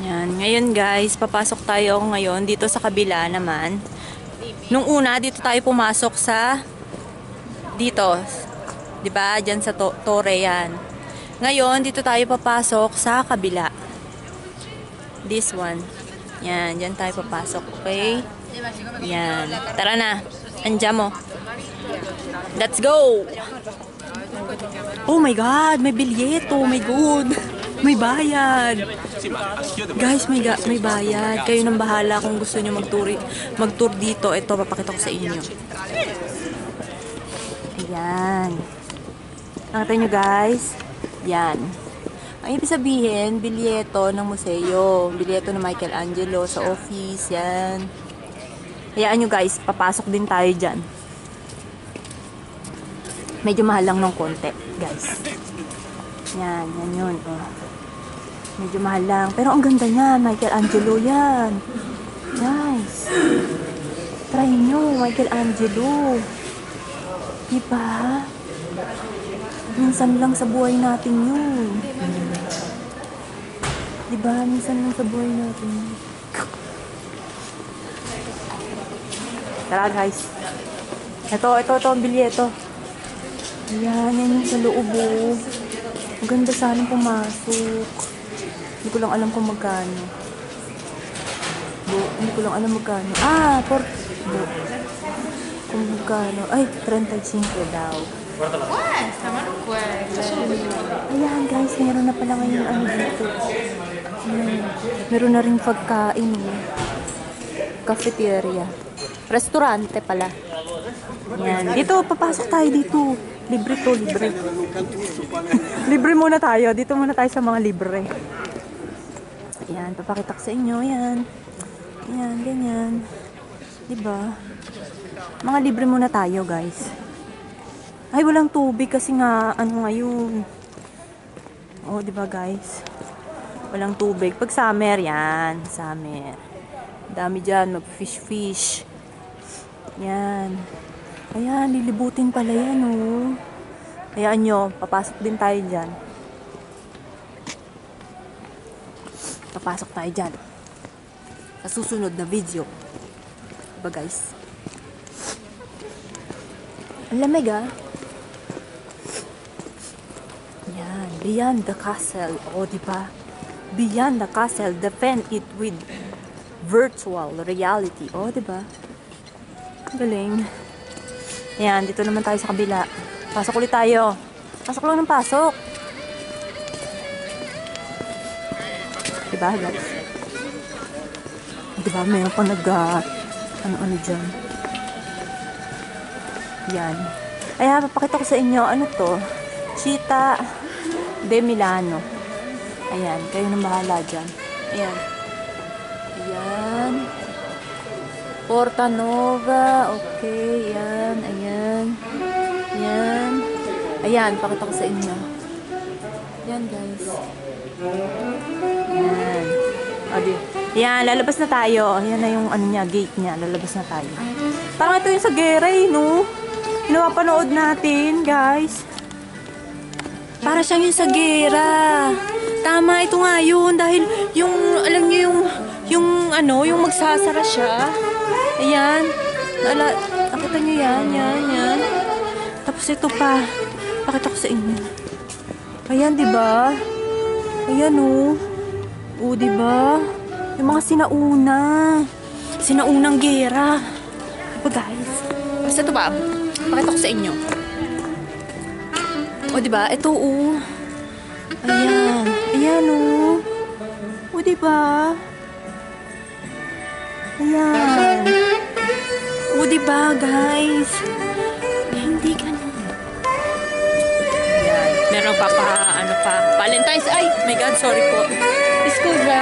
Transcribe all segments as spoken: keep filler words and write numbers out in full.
Yan. Ngayon guys, papasok tayo ngayon dito sa kabila naman. Nung una, dito tayo pumasok sa dito. Diba? Diyan sa to tore yan. Ngayon, dito tayo papasok sa kabila. This one. Yan. Diyan tayo papasok. Okay? Yan. Tara na. Andiyan mo. Let's go! Oh my God! May bilyeto! Oh my God! May bayad! Guys, may, may bayad. Kayo nang bahala kung gusto nyo mag-tour mag-tour dito. Ito, papakita ko sa inyo. Ayan. Nakita nyo guys? Yan. Ang ibig sabihin, bilyeto ng museo. Bilyeto ng Michelangelo sa office. Yan. Hayaan nyo guys, papasok din tayo dyan. Medyo mahal lang ng konti, guys. Yan, yan yun. Oh. Medyo mahal lang. Pero ang ganda niya, Michelangelo yan. Guys. Try nyo, Michelangelo. Diba? Minsan lang sa buhay natin yun. Diba? Minsan lang sa buhay natin yun. Tara guys. Ito, ito, ito ang bilyeto. Ayan, yan yung sa loob oh. Maganda sanang pumasok. Hindi ko lang alam kung magkano. Bo, hindi ko lang alam magkano. Ah, por... Bo. Kung magkano. Ay, thirty-five daw. What? Sama ng kwento. Ayan guys, meron na pala ngayon ano dito. Ayan. Meron na rin pagkain oh. Cafeteria. Restaurante pala. Yan. Dito, papasok tayo dito. Libre to, libre. Libre muna tayo. Dito muna tayo sa mga libre. Yan, papakita ko sa inyo. Yan. Yan, ganyan. Diba? Mga libre muna tayo, guys. Ay, walang tubig kasi nga, ano ngayon. Oh, diba, guys? Walang tubig. Pag summer, yan. Summer. Dami dyan, mag-fish-fish. Yan. Ayan, lilibutin pala yan, oh. Ayan nyo, papasok din tayo dyan. Papasok tayo dyan. Sa susunod na video. Diba, guys? Ang lamig, ah. Yan, beyond the castle. O, oh, diba? Beyond the castle, defend it with virtual reality. O, oh, diba? Galing. Ayan, dito naman tayo sa kabila. Pasok ulit tayo. Pasok lang ng pasok. Diba, guys? Diba, mayroon pang nag uh, ano-ano dyan. Yan. Ayan, papakita ko sa inyo. Ano to? Città de Milano. Ayan, kayo nang bahala dyan. Ayan. Ayan. Porta Nova. Okay, yan. Ayan. Yan. Ayan, pakita ko sa inyo. Yan, guys. Yan. Adi. Yan, lalabas na tayo. Yan na yung ano niya, gate niya. Lalabas na tayo. Parang ito yung sa Gera, eh, no? Pinapanood natin, guys. Para siyang yung sa Gera. Tama, ito nga yun. Dahil yung, alam niyo yung, yung ano, yung magsasara siya. Ayan. Nala, nakita nyo yan, yan, yan. Tapos ito pa. Pakita ko sa inyo. Ayan, diba? Ayan, oh. Oh, diba? Yung mga sinauna. Sinaunang gera. Diba, guys? Basta ito ba? Pakita ko sa inyo. Oh, diba? Ito, oh. Ayan. Ayan, oh. Oh, diba? Ayan. O, diba, guys? Hindi ganun. Ayan. Meron pa pa, ano pa, Valentine's. Ay, my God, sorry po. Excuse ba?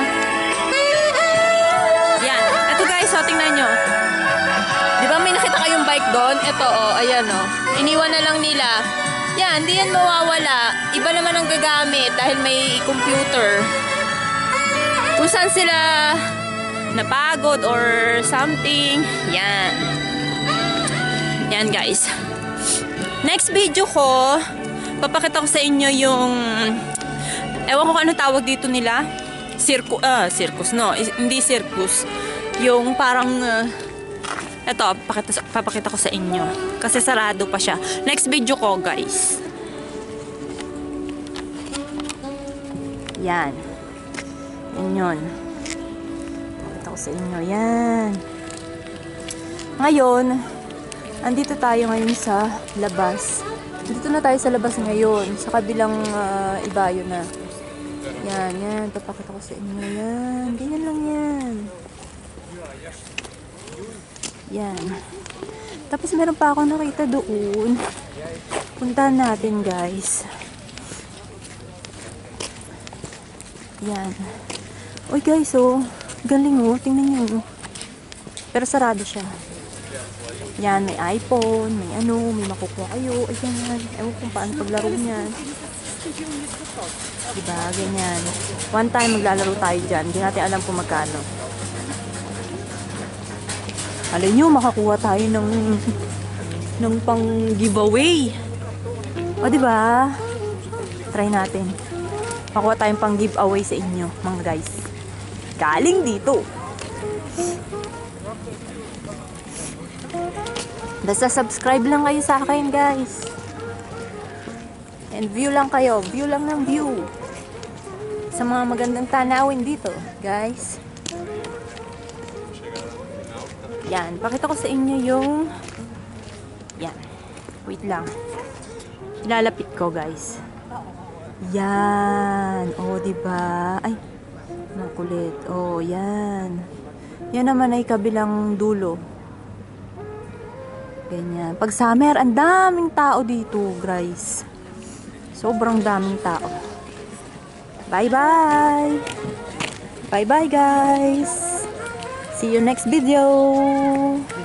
Ayan. Ito, guys, so, tingnan nyo. Diba, may nakita kayong bike doon? Ito, oh, ayan, oh. Iniwan na lang nila. Yan, hindi yan mawawala. Iba naman ang gagamit dahil may computer. Kung saan sila napagod or something. Yan. Yan, guys. Next video ko, papakita ko sa inyo yung ewan ko kung ano tawag dito nila. circus, ah, circus, no, is- hindi circus. Yung parang, uh, eto, pakita, papakita ko sa inyo. Kasi sarado pa siya. Next video ko, guys. Yan. Yan yun. Pakita ko sa inyo. Yan. Ngayon, andito tayo ngayon sa labas. Dito na tayo sa labas ngayon. Sa kabilang uh, ibayo na. Yan, yan. Papakita ko sa inyo. Yan. Ganyan lang yan. Yan. Tapos meron pa ako nakita doon. Puntahan natin, guys. Yan. Uy, guys, oh. Galing, oh. Tingnan nyo, oh. Pero sarado siya. Yan, may iPhone, may ano, may makukuha kayo. Ayan, ewan kung paano paglaro niyan. Diba, ganyan. One time maglalaro tayo dyan. Hindi natin alam kung magkano. Alam nyo, makakuha tayo ng ng pang giveaway. O, diba? Try natin. Makuha tayong pang giveaway sa inyo, mga guys. Galing dito. Basta subscribe lang kayo sa akin, guys. And view lang kayo. View lang ng view. Sa mga magandang tanawin dito, guys. Yan. Pakita ko sa inyo yung... Yan. Wait lang. Ilalapit ko, guys. Yan. O, oh, diba? Ay. Nakulit. O, oh, yan. Yan naman ay kabilang dulo. Ganyan. Pag summer, ang daming tao dito, guys. Sobrang daming tao. Bye-bye! Bye-bye, guys! See you next video!